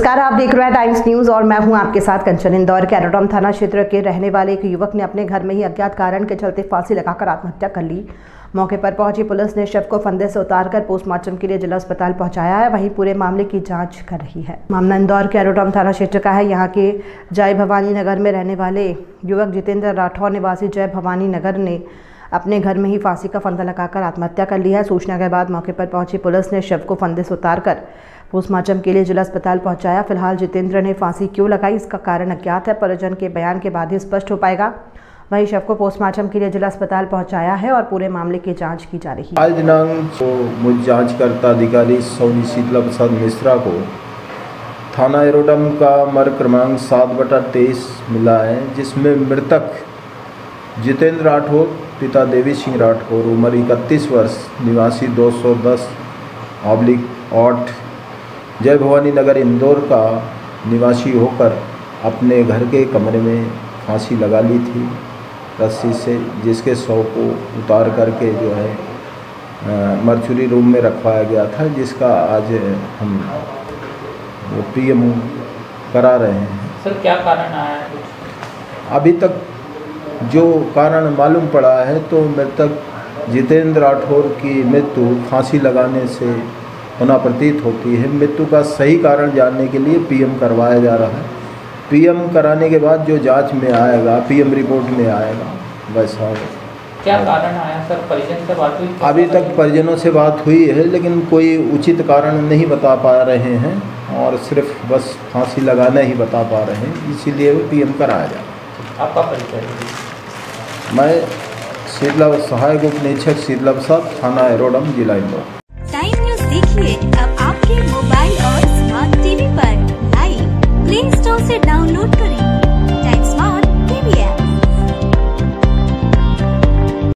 नमस्कार, आप देख रहे हैं टाइम्स न्यूज और मैं हूं आपके साथ कंचन। इंदौर के एरोड्रम थाना क्षेत्र के रहने वाले एक युवक ने अपने घर में ही अज्ञात कारण के चलते फांसी लगाकर आत्महत्या कर ली। मौके पर पहुंची पुलिस ने शव को फंदे से उतारकर पोस्टमार्टम के लिए जिला अस्पताल पहुंचाया है। वहीं पूरे मामले की जांच कर रही है। मामला इंदौर के एरोड्रम थाना क्षेत्र का है। यहाँ के जय भवानी नगर में रहने वाले युवक जितेंद्र राठौर निवासी जय भवानी नगर ने अपने घर में ही फांसी का फंदा लगाकर आत्महत्या कर ली है। सूचना के बाद मौके पर पहुंची पुलिस ने शव को फंदे से उतारकर पोस्टमार्टम के लिए जिला अस्पताल पहुंचाया। फिलहाल जितेंद्र ने फांसी क्यों लगाई इसका कारण अज्ञात है। परिजन के बयान के बाद ही स्पष्ट हो पाएगा। वहीं शव को पोस्टमार्टम के लिए जिला अस्पताल पहुंचाया है और पूरे मामले की जांच की जा रही है। आज दिनांक मुझ जांचकर्ता अधिकारी सौनी शीतला प्रसाद मिश्रा को थाना एरोड्रम का मर्ग क्रमांक 7/23 मिला है, जिसमें मृतक जितेंद्र राठौर पिता देवी सिंह राठौर उम्र 31 वर्ष निवासी 210/8 जय भवानी नगर इंदौर का निवासी होकर अपने घर के कमरे में फांसी लगा ली थी रस्सी से, जिसके शव को उतार करके जो है मर्चुरी रूम में रखवाया गया था, जिसका आज हम पीएम करा रहे हैं। सर, क्या कारण आया है? अभी तक जो कारण मालूम पड़ा है तो मृतक जितेंद्र राठौर की मृत्यु फांसी लगाने से होना प्रतीत होती है। मृत्यु का सही कारण जानने के लिए पीएम करवाया जा रहा है। पीएम कराने के बाद जो जांच में आएगा, पीएम रिपोर्ट में आएगा वैसा। क्या कारण आया सर? परिजन से बात हुई? अभी तक परिजनों से बात हुई है, लेकिन कोई उचित कारण नहीं बता पा रहे हैं और सिर्फ बस फांसी लगाना ही बता पा रहे हैं, इसीलिए पीएम कराया जा रहा है। आपका परिचय? मैं शीतला सहायक उप निरीक्षक शीतला प्रसाद, थाना एरोड्रम, जिला इंदौर। टाइम न्यूज देखिए अब आपके मोबाइल और स्मार्ट टीवी पर। लाइव प्ले स्टोर से डाउनलोड करें टाइम स्मार्ट।